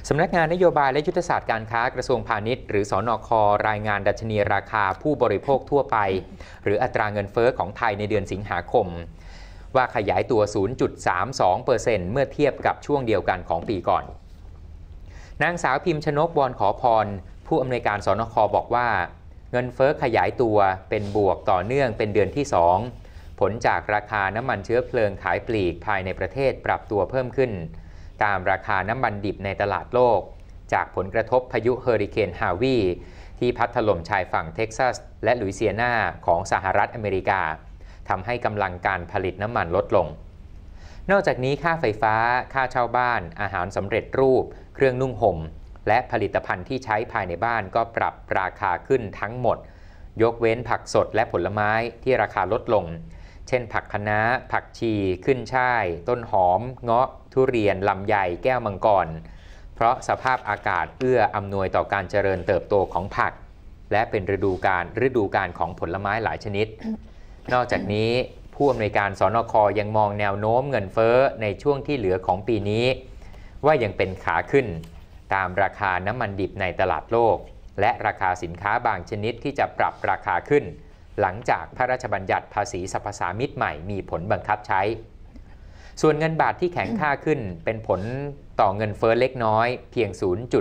สำนักงานนโยบายและยุทธศาสตร์การค้ากระทรวงพาณิชย์หรือสนค.รายงานดัชนีราคาผู้บริโภคทั่วไปหรืออัตราเงินเฟ้อของไทยในเดือนสิงหาคมว่าขยายตัว 0.32% เมื่อเทียบกับช่วงเดียวกันของปีก่อนนางสาวพิมพ์ชนก วอนขอพรผู้อำนวยการสนค.บอกว่าเงินเฟ้อขยายตัวเป็นบวกต่อเนื่องเป็นเดือนที่2ผลจากราคาน้ำมันเชื้อเพลิงขายปลีกภายในประเทศปรับตัวเพิ่มขึ้นตามราคาน้ำมันดิบในตลาดโลกจากผลกระทบพายุเฮอริเคนฮาวีที่พัดถล่มชายฝั่งเท็กซัสและลุยเซียนาของสหรัฐอเมริกาทำให้กำลังการผลิตน้ำมันลดลงนอกจากนี้ค่าไฟฟ้าค่าเช่าบ้านอาหารสำเร็จรูปเครื่องนุ่งห่มและผลิตภัณฑ์ที่ใช้ภายในบ้านก็ปรับราคาขึ้นทั้งหมดยกเว้นผักสดและผลไม้ที่ราคาลดลงเช่นผักคะน้าผักชีขึ้นช่ายต้นหอมเงาะทุเรียนลำไยแก้วมังกรเพราะสภาพอากาศเอื้ออำนวยต่อการเจริญเติบโตของผักและเป็นฤดูกาลของผลไม้หลายชนิดนอกจากนี้ผู้อำนวยการสนค.ยังมองแนวโน้มเงินเฟ้อในช่วงที่เหลือของปีนี้ว่ายังเป็นขาขึ้นตามราคาน้ำมันดิบในตลาดโลกและราคาสินค้าบางชนิดที่จะปรับราคาขึ้นหลังจากพระราชบัญญัติภาษีสรรพสามิตใหม่มีผลบังคับใช้ส่วนเงินบาทที่แข็งค่าขึ้นเป็นผลต่อเงินเฟ้อเล็กน้อยเพียง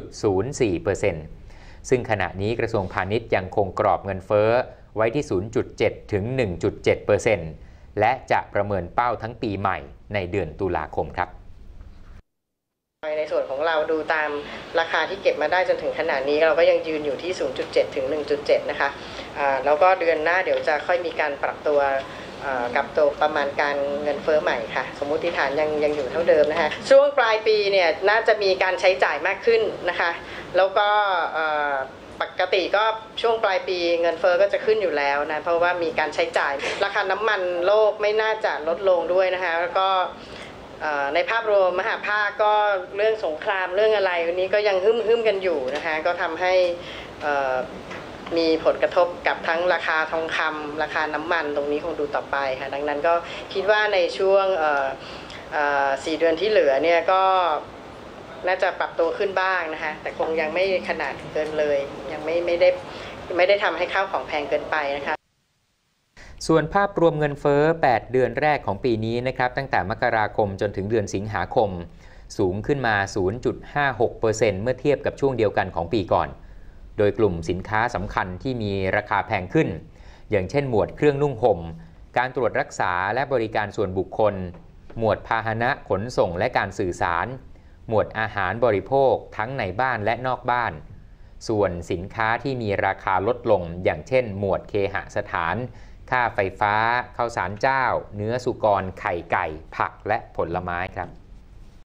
0.04% ซึ่งขณะนี้กระทรวงพาณิชย์ยังคงกรอบเงินเฟ้อไว้ที่ 0.7 ถึง 1.7% และจะประเมินเป้าทั้งปีใหม่ในเดือนตุลาคมครับในส่วนของเราดูตามราคาที่เก็บมาได้จนถึงขณะนี้เราก็ยังยืนอยู่ที่ 0.7 ถึง 1.7 นะคะแล้วก็เดือนหน้าเดี๋ยวจะค่อยมีการปรับตัวกับตัวประมาณการเงินเฟ้อใหม่ค่ะสมมุติฐานยังอยู่เท่าเดิมนะคะช่วงปลายปีเนี่ยน่าจะมีการใช้จ่ายมากขึ้นนะคะแล้วก็ปกติก็ช่วงปลายปีเงินเฟ้อก็จะขึ้นอยู่แล้วนะเพราะว่ามีการใช้จ่ายราคาน้ำมันโลกไม่น่าจะลดลงด้วยนะคะแล้วก็ในภาพรวมมหาภาคก็เรื่องสงครามเรื่องอะไรวันนี้ก็ยังฮึ่มกันอยู่นะคะก็ทำให้มีผลกระทบกับทั้งราคาทองคำราคาน้ำมันตรงนี้คงดูต่อไปค่ะดังนั้นก็คิดว่าในช่วง4 เดือนที่เหลือเนี่ยก็น่าจะปรับตัวขึ้นบ้างนะคะแต่คงยังไม่ขนาดเกินเลยยังไม่ได้ทำให้ข้าวของแพงเกินไปนะคะส่วนภาพรวมเงินเฟ้อ8 เดือนแรกของปีนี้นะครับตั้งแต่มกราคมจนถึงเดือนสิงหาคมสูงขึ้นมา 0.56% เมื่อเทียบกับช่วงเดียวกันของปีก่อนโดยกลุ่มสินค้าสำคัญที่มีราคาแพงขึ้นอย่างเช่นหมวดเครื่องนุ่งห่มการตรวจรักษาและบริการส่วนบุคคลหมวดพาหนะขนส่งและการสื่อสารหมวดอาหารบริโภคทั้งในบ้านและนอกบ้านส่วนสินค้าที่มีราคาลดลงอย่างเช่นหมวดเคหสถานค่าไฟฟ้าข้าวสารเจ้าเนื้อสุกรไข่ไก่ผักและผลไม้ครับ